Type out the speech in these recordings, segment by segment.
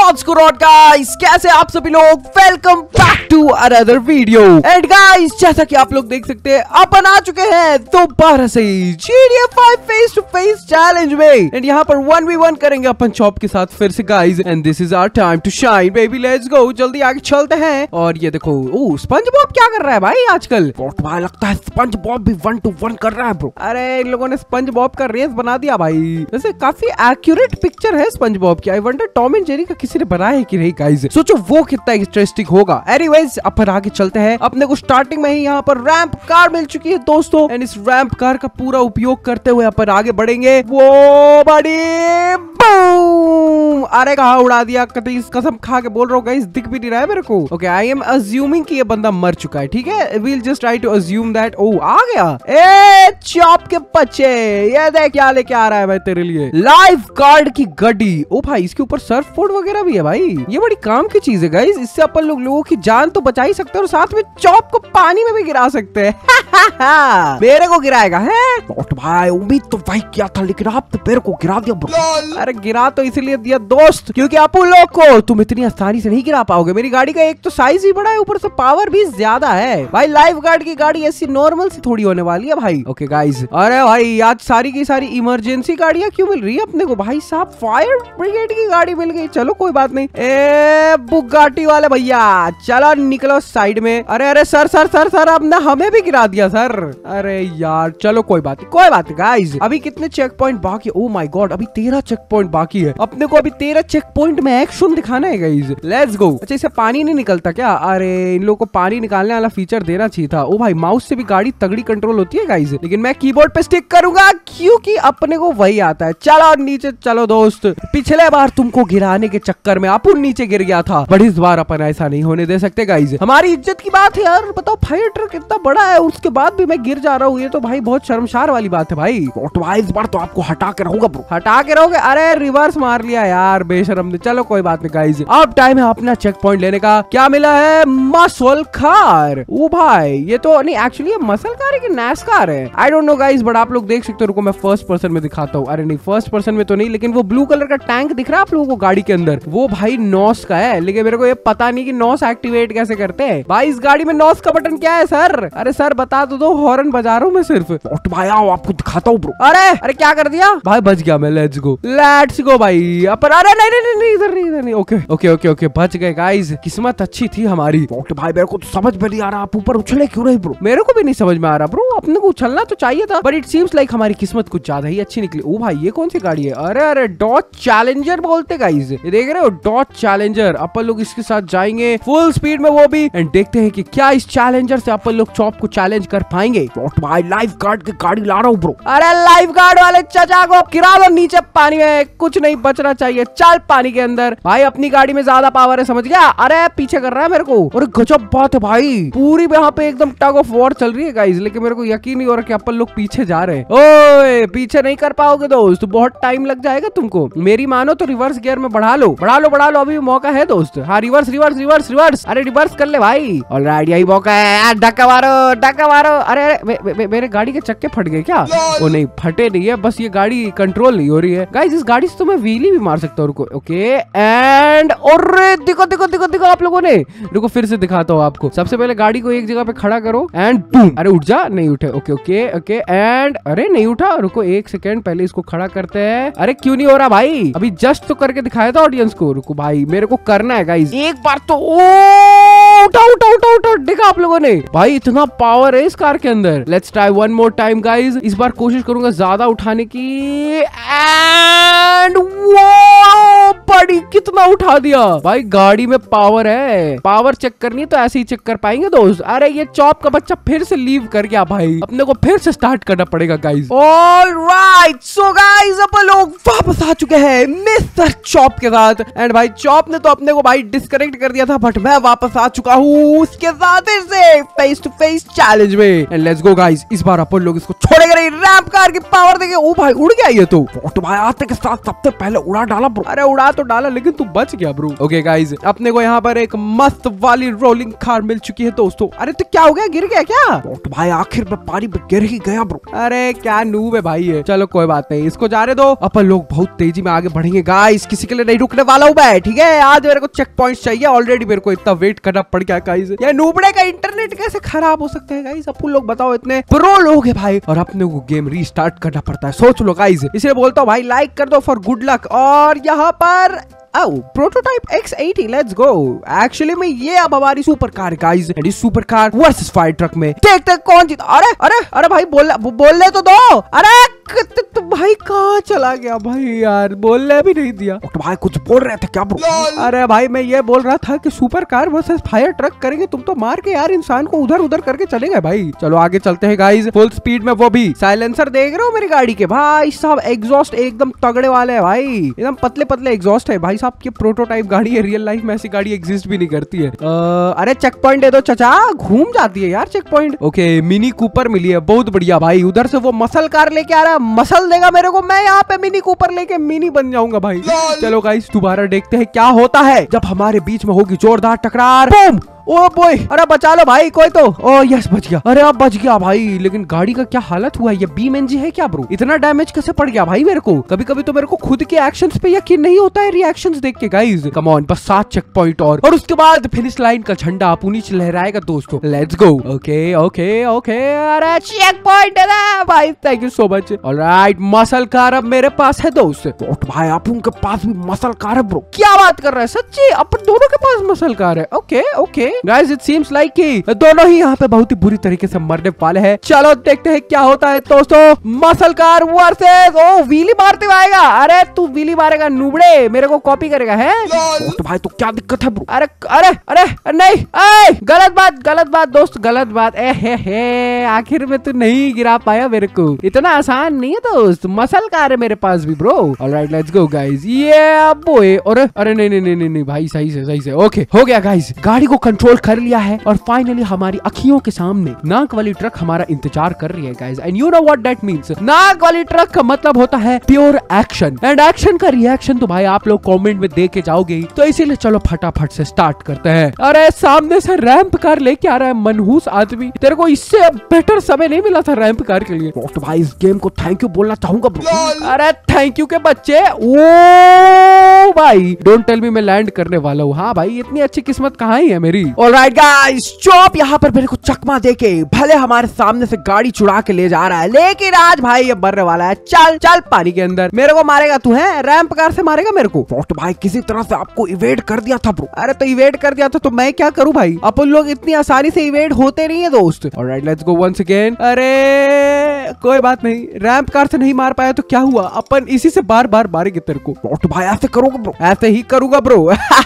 What's going on guys, कैसे आप सभी लोग। Welcome back to another video. And guys, जैसा कि आप लोग देख सकते हैं, अपन आ चुके हैं दोबारा से GTA 5 face to face challenge में। एंड यहाँ पर 1v1 करेंगे अपन चॉप के साथ फिर से guys. And this is our time to shine baby, let's go. जल्दी आगे चलते हैं। और ये देखो, ओ स्पंज बॉब क्या कर रहा है भाई आजकल। भाई लगता है स्पंज बॉब भी 1-to-1 कर रहा है ब्रो। अरे इन लोगों ने स्पंज बॉब का रेस बना दिया भाई। वैसे काफी एक्यूरेट पिक्चर है स्पंज बॉब की। I wonder Tom and Jerry का किसी ने बनाया है कि नहीं गाइस। सोचो वो कितना इंटरेस्टिंग होगा। एनीवेज अपन आगे चलते हैं। अपने को स्टार्टिंग में ही यहाँ पर रैंप कार मिल चुकी है दोस्तों। एंड इस रैंप कार का पूरा उपयोग करते हुए अपन आगे बढ़ेंगे। वो बड़ी बूम! अरे कहाँ उड़ा दिया, कसम खा के बोल रहा हूँ गाइस, दिख भी नहीं रहा है मेरे को। ओके, आई एम अज्यूमिंग कि ये बंदा मर चुका है। ठीक है, we'll just try to assume that. Oh आ गया। ए चॉप के बच्चे, ये देख क्या लेके आ रहा है भाई तेरे लिए। लाइफ गार्ड की गड्डी। ओ भाई, इसके ऊपर सर्फ बोर्ड वगैरह भी है भाई। ये बड़ी काम की चीज है गाइस। इससे अपन लोगों की जान तो बचा ही सकते हैं और साथ में चॉप को पानी में भी गिरा सकते हैं। मेरे को गिराएगा है भाई। उम्मीद तो भाई क्या था, लेकिन आप तो मेरे को गिरा दिया ब्रो। अरे गिरा तो इसलिए दिया दोस्त क्योंकि आप लोग को तुम इतनी आसानी से नहीं गिरा पाओगे। मेरी गाड़ी का एक तो साइज ही बड़ा है, ऊपर से पावर भी ज्यादा है भाई। लाइफ गार्ड की गाड़ी ऐसी नॉर्मल सी थोड़ी होने वाली है भाई। ओके गाइस, अरे भाई आज सारी की सारी इमरजेंसी गाड़ियां क्यों मिल रही है अपने को भाई साहब। फायर ब्रिगेड की गाड़ी मिल गई, चलो कोई बात नहीं। ए बुगाटी वाले भैया चलो निकलो साइड में। अरे अरे सर सर सर सर, अब ना हमें भी गिरा दिया सर। अरे यार चलो कोई बात नहीं, कोई बात नहीं गाइस। अभी कितने चेक पॉइंट बाकी। ओ माय गॉड, अभी 13 चेक पॉइंट बाकी है अपने को। अभी 13 चेक पॉइंट में एक्शन दिखाना है गाइस। Let's go. अच्छा, इसे पानी नहीं निकलता क्या? अरे इन लोगों को पानी निकालने वाला फीचर देना चाहिए था। ओ भाई, माउस से भी गाड़ी तगड़ी कंट्रोल होती है गाइस, लेकिन मैं कीबोर्ड पे स्टिक करूंगा क्योंकि अपने को वही आता है। चलो नीचे चलो दोस्त। पिछले बार तुमको गिराने के चक्कर में अपन नीचे गिर गया था, बट इस बार अपन ऐसा नहीं होने दे सकते गाइस। हमारी इज्जत की बात है यार। बताओ फायर ट्रक इतना बड़ा है, उसके बाद भी मैं गिर जा रहा हूँ। ये तो भाई बहुत शर्मसार वाली बात है भाई। इस बार तो आपको हटा के रहूंगा ब्रो। हटा के रहोगे? अरे रिवर्स मार लिया यार बेशरम ने। चलो कोई बात नहीं गाइस, अब टाइम है अपना चेक पॉइंट लेने का। क्या मिला है? Muscle car. ओ भाई, ये तो नहीं, एक्चुअली ये मसल कार है कि नैसकार है, I don't know guys, but आप लोग देख सकते हो। रुको मैं फर्स्ट पर्सन में दिखाता हूँ। अरे नहीं, फर्स्ट पर्सन में तो नहीं, लेकिन वो ब्लू कलर का टैंक दिख रहा है आप लोगों को गाड़ी के अंदर, वो भाई नॉस का है। लेकिन मेरे को ये पता नहीं कि नॉस एक्टिवेट कैसे करते हैं भाई। इस गाड़ी में नॉस का बटन क्या है सर? अरे सर बता तो दो, हॉर्न बजा रहा हूँ मैं सिर्फ। भाई आओ आपको दिखाता हूँ ब्रो। अरे अरे क्या कर दिया भाई, बच गया मैं। लेट्स गो भाई अपन। अरे नहीं नहीं नहीं, इधर नहीं इधर नहीं। ओके ओके ओके ओके, बच गए गाइस। किस्मत अच्छी थी हमारी। भाई मेरे को तो समझ में नहीं आ रहा, आप ऊपर उछले क्यों रहे ब्रो? मेरे को भी नहीं समझ में आ रहा ब्रो। अपने को उछलना तो चाहिए था, बट इट सीम्स लाइक हमारी किस्मत कुछ ज्यादा ही अच्छी निकली। ओ भाई, ये कौन सी गाड़ी है? अरे अरे डॉज चैलेंजर बोलते गाइस, ये देख रहे हो डॉज चैलेंजर। अपन लोग इसके साथ जाएंगे फुल स्पीड में वो भी, एंड देखते हैं कि क्या इस चैलेंजर से अपन लोग चॉप को चैलेंज कर पाएंगे। भाई लाइफ गार्ड की गाड़ी ला रहा हूँ ब्रो। अरे लाइफ गार्ड वाले चाचा को गिरा दो नीचे पानी में, कुछ नहीं बचना चाहिए। चल पानी के अंदर भाई, अपनी गाड़ी में ज्यादा पावर है, समझ गया? अरे पीछे कर रहा है मेरे को। और गजब बात है भाई, पूरी यहाँ पे एकदम टग ऑफ वॉर चल रही है गाइस, लेकिन मेरे को यकीन नहीं हो रहा कि अपन लोग पीछे जा रहे हैं। ओए पीछे नहीं कर पाओगे दोस्त, बहुत टाइम लग जाएगा तुमको। मेरी मानो तो रिवर्स गियर में बढ़ा लो बढ़ा लो बढ़ा लो, अभी मौका है दोस्त। हाँ रिवर्स रिवर्स रिवर्स रिवर्स, अरे रिवर्स कर ले भाई। ऑलराइट, यही मौका है। धक्का मारो धक्का मारो। अरे अरे मेरे गाड़ी के चक्के फट गए क्या? ओ नहीं, फटे नहीं है, बस ये गाड़ी कंट्रोल नहीं हो रही है गाइस। इस गाड़ी से तो मैं व्हीली भी मार सकता हूँ। ओके एंड और देखो देखो देखो देखो आप लोगों ने। रुको फिर से दिखाता हूँ आपको। सबसे पहले गाड़ी को एक जगह पे खड़ा करो एंड बूम। अरे उठ जा, नहीं उठे। ओके ओके ओके एंड अरे नहीं उठा। रुको एक सेकेंड, पहले इसको खड़ा करते हैं। अरे क्यों नहीं हो रहा भाई? अभी जस्ट तो करके दिखाया था ऑडियंस को। रुको भाई, मेरे को करना है गाइस एक बार तो। उठा उठा उठा उठा, देखा आप लोगों ने भाई, इतना पावर है इस कार के अंदर। Let's try one more time guys. इस बार कोशिश करूंगा ज्यादा उठाने की। एंड वो बड़ी कितना उठा दिया भाई। गाड़ी में पावर है, पावर चेक करनी है तो ऐसे ही चेक कर पाएंगे दोस्त। अरे ये चॉप का बच्चा फिर से लीव कर गया भाई, अपने को फिर से स्टार्ट करना पड़ेगा गाइस। ऑलराइट सो गाइस, अपन लोग वापस आ चुके हैं मिस्टर चॉप के साथ। एंड भाई चॉप ने तो अपने को भाई डिस्कनेक्ट कर दिया था, बट मैं वापस आ चुका हूँ उसके साथ फिर से फेस टू फेस चैलेंज में। एंड लेट्स गो गाइस, इस बार अपन लोग इसको छोड़ेंगे नहीं। रैंप कार की पावर देंगे। ओ भाई उड़ गया ये तो। भाई आते के साथ सबसे पहले उड़ा डाला ब्रो। अरे उड़ा तो डाला, लेकिन तू बच बच गया ब्रो। ओके गाइस, अपने को यहाँ पर एक मस्त वाली रोलिंग कार मिल चुकी है दोस्तों। अरे तो क्या हो गया, गिर गया क्या? तो भाई आखिर में पानी में गिर ही गया ब्रो। अरे क्या नूब है भाई ये। चलो कोई बात नहीं, इसको जाने दो। अपन लोग बहुत तेजी में आगे बढ़ेंगे गाइस, किसी के लिए नहीं रुकने वाला हूँ मैं, ठीक है। आज मेरे को चेक पॉइंट चाहिए, ऑलरेडी मेरे को इतना वेट करना पड़ गया गाइस। ये नूबड़े का इंटरनेट कैसे खराब हो सकता है गाइस? अपन लोग बताओ, इतने प्रो लोग है भाई, और अपने को गेम रीस्टार्ट करना पड़ता है। सोच लो गाइस, इसलिए बोलता हूँ भाई लाइक कर दो फॉर गुड लक। और यहाँ पर prototype X80, let's go. Actually में ये अब हमारी सुपर कार गाइस, एंड इस super car versus fire truck में देखते कौन जीता। अरे अरे अरे भाई बोलने तो दो। अरे भाई कहाँ चला गया भाई यार, बोलने भी नहीं दिया। तो भाई कुछ बोल रहे थे क्या ब्रो? अरे भाई मैं ये बोल रहा था कि super car versus fire truck करेंगे, तुम तो मार के यार इंसान को उधर उधर करके चलेंगे भाई। चलो आगे चलते हैं गाइस, फुल स्पीड में। वो भी साइलेंसर देख रहे हो मेरी गाड़ी के भाई साहब, एग्जॉस्ट एकदम तगड़े वाले है भाई, एकदम पतले पतले एग्जॉस्ट है भाई साहब। की प्रोटोटाइप गाड़ी है, रियल लाइफ में ऐसी गाड़ी एग्जिस्ट भी नहीं करती है। अरे चेक पॉइंट दे दो चाचा, घूम जाती है यार checkpoint. Okay Mini Cooper मिली है, बहुत बढ़िया भाई। उधर से वो मसल कार लेके आ रहा है, मसल देगा मेरे को, मैं यहाँ पे मिनी कूपर लेके मिनी बन जाऊंगा भाई। चलो गाइस दोबारा देखते हैं क्या होता है जब हमारे बीच में होगी जोरदार टकरार। बूम! ओ बॉय, अरे बचा लो भाई कोई तो। ओ यस बच गया। अरे अब बच गया भाई, लेकिन गाड़ी का क्या हालत हुआ है? ये बीम इंजन है क्या ब्रो? इतना डैमेज कैसे पड़ गया भाई मेरे को? कभी कभी तो मेरे को खुद के एक्शंस पे यकीन नहीं होता है, रिएक्शंस देख के गाइस। कम ऑन, बस 7 चेक पॉइंट और उसके बाद फिनिश लाइन का झंडा अपनी नीचे लहराएगा दोस्तों। Let's go. Okay okay okay, अरे चेक पॉइंट है ना भाई, thank you so much. Alright, muscle car अब मेरे पास है दोस्त। तो भाई आप उनके पास भी मसल कार है ब्रो? क्या बात कर रहा है, सच्ची? अपन दोनों के पास मसल कार है? Okay okay guys, it seems like कि दोनों ही यहाँ पे बहुत ही बुरी तरीके से मरने वाले हैं। चलो देखते हैं क्या होता है दोस्तों। Muscle car versus, oh wheelie मारते हुए आएगा। अरे तू व्हीली मारेगा नूबड़े, मेरे को कॉपी करेगा है? तो भाई तो क्या दिक्कत है ब्रो? अरे अरे अरे नहीं, गलत बात दोस्त, गलत बात। हे आखिर में तू नहीं गिरा पाया मेरे को, इतना आसान नहीं है दोस्त। मसल कार है मेरे पास भी bro. Alright let's go guys. ये बॉय, अरे नहीं भाई, सही से ओके हो गया गाइस। गाड़ी को कंट्रोल कर लिया है और फाइनली हमारी अखियों के सामने नाक वाली ट्रक हमारा इंतजार कर रही है guys. And you know what that means. नाक वाली ट्रक का मतलब होता है प्योर एक्शन, एंड एक्शन का रिएक्शन तो भाई आप लोग कमेंट में दे के जाओगे, तो इसीलिए चलो फटाफट से स्टार्ट करते हैं। अरे सामने से रैंप कार लेके आ रहा है मनहूस आदमी, तेरे को इससे बेटर समय नहीं मिला था रैंप कार के लिए। तो भाई इस गेम को थैंक यू बोलना चाहूंगा ब्रो। अरे थैंक यू के बच्चे। ओ भाई डोंट टेल मी मैं लैंड करने वाला हूँ। हाँ भाई, इतनी अच्छी किस्मत कहाँ ही है मेरी। ऑलराइट गाइस, चॉप यहाँ पर मेरे को चकमा देके भले हमारे सामने से गाड़ी चुरा के ले जा रहा है, लेकिन आज भाई ये मरने वाला है। चल चल पानी के अंदर। मेरे को मारेगा तू है? रैंप कार से मारेगा मेरे को? तो भाई किसी तरह से आपको इवेड कर दिया था ब्रो। अरे तो इवेड कर दिया था तो मैं क्या करूं भाई? अपन लोग इतनी आसानी से इवेड होते नहीं है दोस्त। Alright let's go once again. अरे कोई बात नहीं, रैंप कार से नहीं मार पाया तो क्या हुआ, अपन इसी से बार बार मारेंगे तेरे को। तो भाई ऐसे करोगे ब्रो? ऐसे ही करूंगा ब्रो।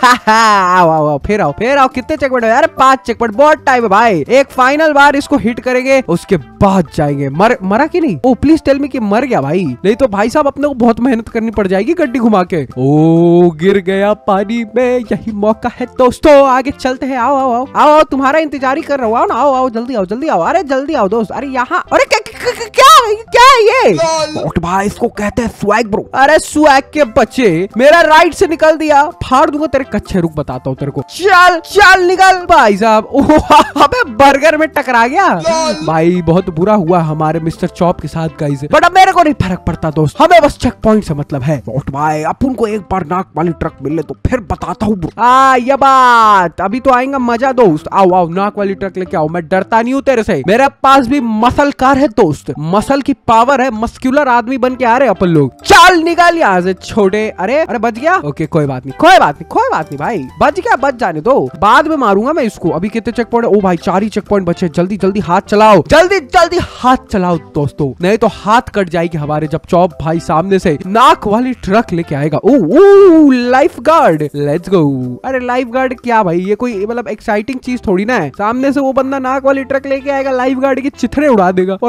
आओ फिर आओ। कितने चेक पॉइंट है यार? 5 चेक पॉइंट, बहुत टाइम है भाई। एक फाइनल बार इसको हिट करेंगे, उसके बाद जाएंगे। मरा कि नहीं? ओ प्लीज टेल मी कि मर गया भाई, नहीं तो भाई साहब अपने को बहुत मेहनत करनी पड़ जाएगी गड्डी घुमा के। ओ गिर गया पानी में, यही मौका है दोस्तों, आगे चलते हैं। आओ तुम्हारा इंतजार ही कर रहा हूँ। आओ ना, आओ जल्दी आओ। अरे जल्दी आओ दोस्त। अरे यहाँ, अरे क्या है ये? तो भाई इसको कहते हैं स्वैग ब्रो। अरे स्वैग के बच्चे, मेरा राइट से निकल दिया, फाड़ दूंगा तेरे कच्चे। रुक बताता हूँ तेरे को। चल निकल भाई साहब। अबे बर्गर में टकरा गया भाई, बहुत बुरा हुआ हमारे मिस्टर चॉप के साथ गाइस, बट अब मेरे को नहीं फर्क पड़ता दोस्त, हमें बस चेक पॉइंट से मतलब है। भाई अपन को एक बार नाक वाली ट्रक मिले तो फिर बताता हूँ ब्रो। ये बात, अभी तो आएगा मजा दोस्त। आओ नाक वाली ट्रक लेके आओ, मैं डरता नहीं हूँ तेरे से। मेरे पास भी मसल कार है दोस्त, मसल की पावर है, मस्कुलर आदमी बन के आ रहे अपन लोग। चल निकाल यहाँ से छोटे। अरे बच गया। ओके कोई बात नहीं भाई, बच गया, बच जाने दो, बाद में मारूंगा मैं इसको। अभी कितने चेक पॉइंट? ओ भाई 4 ही चेक पॉइंट बचे। जल्दी हाथ चलाओ, जल्दी हाथ चलाओ दोस्तों, नहीं तो हाथ कट जाएगी हमारे जब चॉप भाई सामने से नाक वाली ट्रक लेके आएगा। Oh lifeguard, let's go. अरे लाइफ गार्ड क्या भाई, ये कोई मतलब एक्साइटिंग चीज थोड़ी ना है। सामने से वो बंदा नाक वाली ट्रक लेके आएगा, लाइफ गार्ड की चिथड़े उड़ा देगा और मैं यहाँ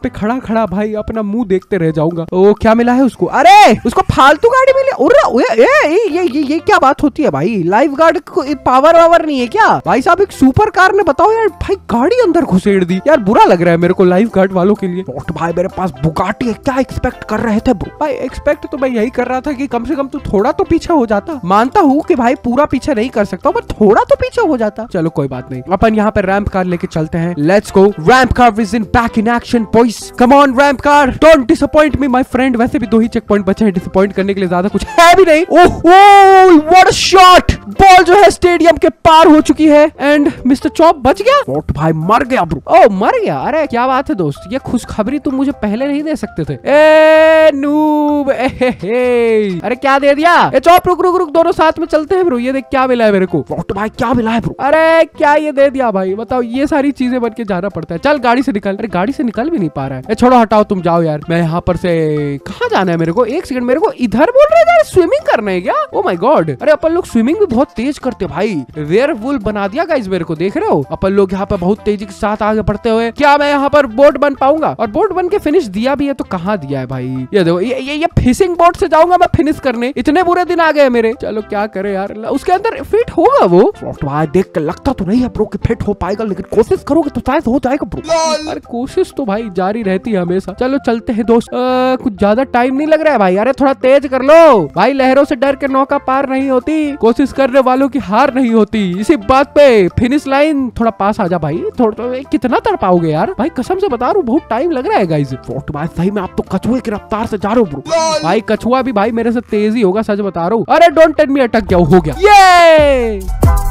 पे खड़ा खड़ा भाई अपना मुंह देखते रह जाऊंगा। ओ क्या मिला है उसको? अरे उसको फालतू गाड़ी मिली। ये क्या बात होती है भाई? लाइफ गार्ड को पावर वावर नहीं है क्या भाई साहब? एक सुपर कार ने बताओ यार भाई गाड़ी अंदर घुसेड़ दी यार। बुरा लग रहा है मेरे को लाइफ गार्ड वालों के लिए। भाई मेरे पास बुगाटी है, क्या एक्सपेक्ट कर रहे थे ब्रो? भाई एक्सपेक्ट तो मैं यही कर रहा था कि कम से कम तू थोड़ा तो पीछे हो जाता। मानता हूँ कि भाई पूरा पीछे नहीं कर सकता पर थोड़ा तो पीछे हो जाता। चलो कोई बात नहीं, अपन यहाँ पे रैंप कार लेके चलते हैं। Let's go. Ramp car is in back in action boys. Come on ramp car, don't disappoint me my friend. वैसे भी 2 ही चेक पॉइंट बचे हैं, डिसअपॉइंट करने के लिए ज्यादा कुछ है भी नहीं। Oh what a shot! Ball जो है स्टेडियम के पार हो चुकी है एंड मिस्टर चॉप बच गया। व्हाट भाई मर गया ब्रो। ओह मर गया? अरे क्या बात है दोस्त, ये खुशखबरी तुम मुझे पहले नहीं दे सकते थे। ए नूब, अरे क्या दे दिया? ए चॉप रुक रुक रुक, दोनों साथ में चलते हैं ब्रो। ये देख क्या मिला है मेरे को। व्हाट भाई क्या मिला है ब्रो? अरे क्या ये दे दिया भाई? बताओ, ये सारी चीजें बन के जाना पड़ता है। चल गाड़ी से निकल। अरे गाड़ी से निकल भी नहीं पा रहा है। छोड़ो हटाओ, तुम जाओ यार। मैं यहाँ पर से कहाँ जाना है मेरे को? एक सेकंड, मेरे को इधर बोल रहे थे स्विमिंग करना है क्या? ओ माय गॉड, अरे अपन लोग स्विमिंग भी बहुत तेज करते भाई। वेयरवुल्फ बना दिया गाइस मेरे को, देख रहे हो? अपन लोग यहाँ पे बहुत तेजी के साथ आगे बढ़ते हुए। क्या मैं यहाँ पर बोट बन पाऊंगा? और बोट बन के फिनिश दिया भी है तो कहाँ दिया है भाई? ये देखो, ये फिशिंग बोट से जाऊंगा मैं फिनिश करने। इतने बुरे दिन आ गए मेरे। चलो क्या करे यार, उसके अंदर फिट होगा वो? भाई देख के लगता तो नहीं है ब्रो कि फिट हो पाएगा, लेकिन कोशिश करोगे तो शायद हो जाएगा ब्रो। अरे कोशिश तो भाई जारी रहती है हमेशा। चलो चलते हैं दोस्त। कुछ ज्यादा टाइम नहीं लग रहा है भाई। अरे थोड़ा तेज कर लो भाई, लहरों से डर के नौका पार नहीं होती, कोशिश करने वालों की हार नहीं होती। इसी बात पे फिनिश लाइन थोड़ा पास आ जा भाई। थोड़ा कितना तड़पाओगे यार भाई, कसम से बता रहा हूँ बहुत टाइम लग रहा है गाइस। भाई सही में आप तो कछुए की रफ्तार से जा रहे हो ब्रो। भाई कछुआ भी भाई मेरे से तेज ही होगा, सच बता रहा हूँ। अरे डोंट टेल मी, अटक गया। हो गया ये।